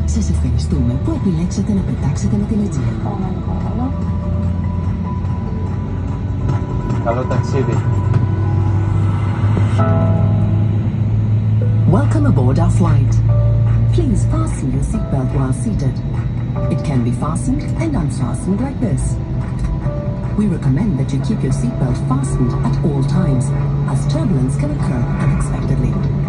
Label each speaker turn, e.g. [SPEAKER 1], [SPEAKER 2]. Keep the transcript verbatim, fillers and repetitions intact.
[SPEAKER 1] Σας ευχαριστούμε που επιλέξατε να πετάξετε με την Aegean.
[SPEAKER 2] Καλό ταξίδι.
[SPEAKER 1] Welcome aboard our flight. Please fasten your seatbelt while seated. It can be fastened and unfastened like this. We recommend that you keep your seatbelt fastened at all times, as turbulence can occur unexpectedly.